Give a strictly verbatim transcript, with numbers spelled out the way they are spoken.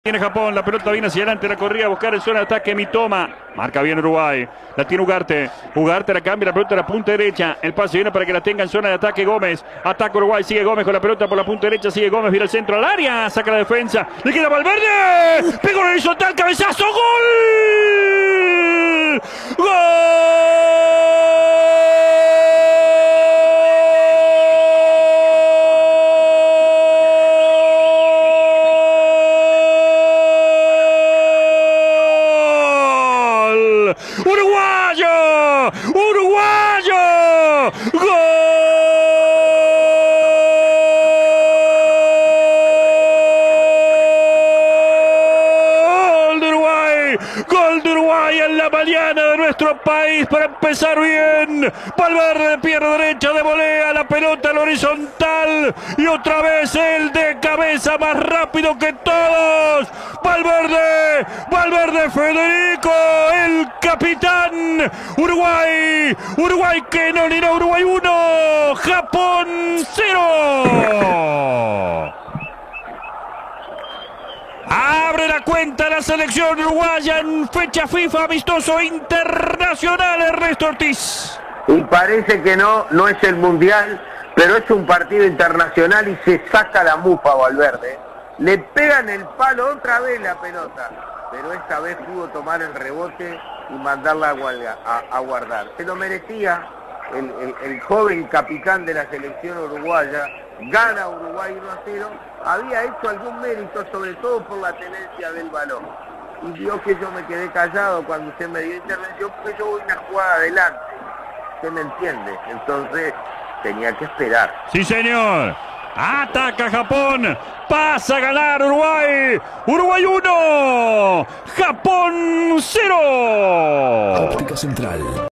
Tiene Japón, la pelota viene hacia adelante, la corría a buscar en zona de ataque Mitoma. Marca bien Uruguay, la tiene Ugarte. Ugarte la cambia, la pelota a la punta derecha. El pase viene para que la tenga en zona de ataque Gómez. Ataca Uruguay, sigue Gómez con la pelota por la punta derecha. Sigue Gómez, vira el centro al área. Saca la defensa, le queda Valverde. Pega un horizontal, cabezazo, ¡gol! ¡Gol! ¡Uruguayo! ¡Uruguayo! ¡Gol de Uruguay! ¡Gol de Uruguay en la mañana de nuestro país para empezar bien! Valverde de pierna derecha de volea, la pelota al horizontal y otra vez el de cabeza más rápido que todos. Valverde, Valverde Federico, el capitán. Uruguay, Uruguay que no ni no, Uruguay uno, Japón cero. Abre la cuenta la selección uruguaya en fecha FIFA amistoso internacional, Ernesto Ortiz. Y parece que no, no es el mundial, pero es un partido internacional y se saca la mufa Valverde. Le pegan el palo otra vez la pelota, pero esta vez pudo tomar el rebote y mandarla a, a, a guardar. Se lo merecía el, el, el joven capitán de la selección uruguaya. Gana Uruguay uno a cero. Había hecho algún mérito, sobre todo por la tenencia del balón. Y vio que yo me quedé callado cuando usted me dio intervención, porque yo voy una jugada adelante. ¿Usted me entiende? Entonces tenía que esperar. Sí, señor. Ataca Japón. Pasa a ganar Uruguay. Uruguay uno. Japón cero. Óptica Central.